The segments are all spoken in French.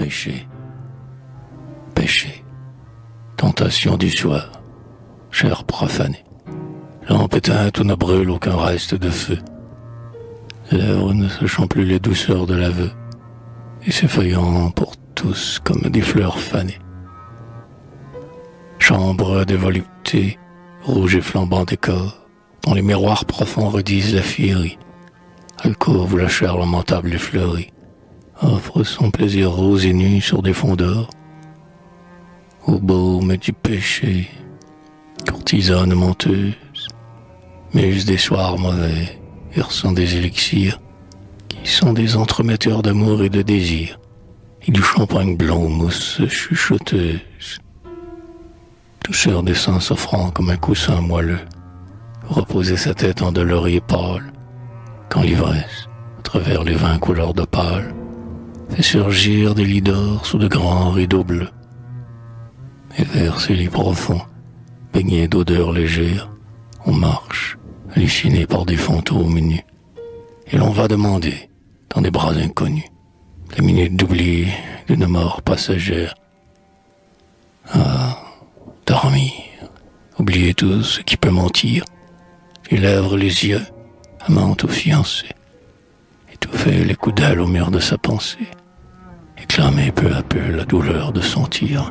péché. Péché, tentation du soir, chair profanée. Lampe éteinte où ne brûle aucun reste de feu. Lèvres ne sachant plus les douceurs de l'aveu, et s'effeuillant pour tous comme des fleurs fanées. Chambre de volupté, rouge et flambant décor, dont les miroirs profonds redisent la fierie. Alcôve où la chair lamentable et fleurie offre son plaisir rose et nu sur des fonds d'or. Au baume du péché, courtisane menteuse, muse des soirs mauvais, versant des élixirs, qui sont des entremetteurs d'amour et de désir, et du champagne blanc aux mousses chuchoteuse. Douceur des seins s'offrant comme un coussin moelleux, reposer sa tête en endolorie et pâle, quand l'ivresse, à travers les vins couleur d'opale, fait surgir des lits d'or sous de grands rideaux bleus. Et vers ces lits profonds, baignés d'odeurs légères, on marche, halluciné par des fantômes nus, et l'on va demander, dans des bras inconnus, les minutes d'oubli d'une mort passagère. Ah, dormir, oublier tout ce qui peut mentir, les lèvres, les yeux, amante ou fiancé, étouffer les coups d'aile au mur de sa pensée, et clamer peu à peu la douleur de sentir.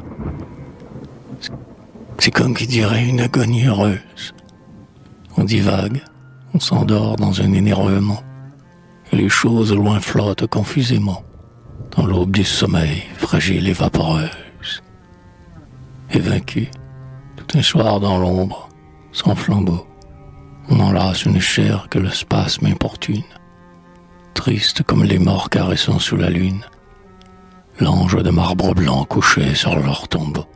C'est comme qui dirait une agonie heureuse. On divague, on s'endort dans un énervement, et les choses au loin flottent confusément, dans l'aube du sommeil, fragile et vaporeuse. Et vaincu, tout un soir dans l'ombre, sans flambeau, on enlace une chair que le spasme importune, triste comme les morts caressant sous la lune, l'ange de marbre blanc couché sur leur tombeau.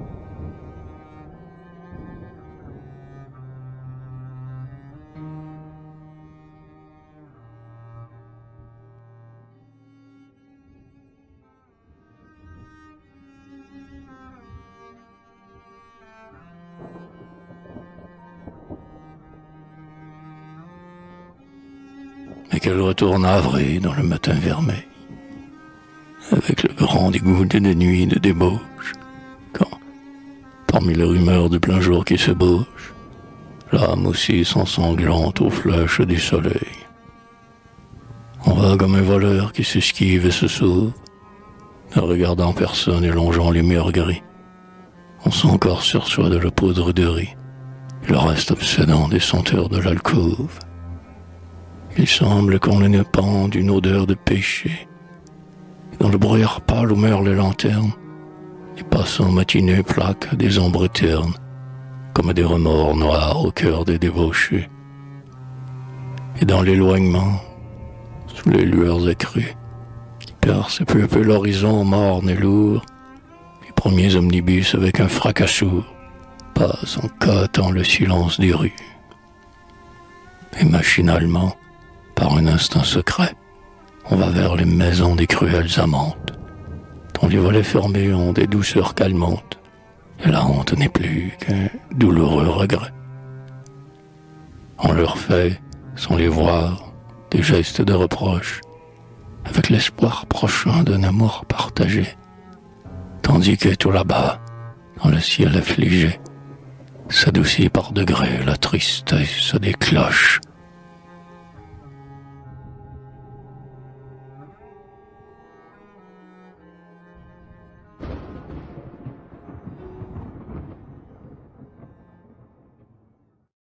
Mais qu'elle retourne navrée dans le matin vermeil, avec le grand dégoût de nuit de débauche, quand, parmi les rumeurs du plein jour qui se bouchent, l'âme aussi s'ensanglante aux flèches du soleil. On va comme un voleur qui s'esquive et se sauve, ne regardant personne et longeant les murs gris. On sent encore sur soi de la poudre de riz, et le reste obsédant des senteurs de l'alcôve. Il semble qu'on le pend d'une odeur de péché. Et dans le brouillard pâle où meurent les lanternes, les passants matineux plaquent des ombres ternes, comme des remords noirs au cœur des débauchés. Et dans l'éloignement, sous les lueurs accrues, qui percent peu à peu l'horizon morne et lourd, les premiers omnibus avec un fracas sourd passent en cahotant le silence des rues. Et machinalement, par un instinct secret, on va vers les maisons des cruelles amantes, dont les volets fermés ont des douceurs calmantes, et la honte n'est plus qu'un douloureux regret. On leur fait, sans les voir, des gestes de reproche, avec l'espoir prochain d'un amour partagé, tandis que tout là-bas, dans le ciel affligé, s'adoucit par degrés la tristesse des cloches,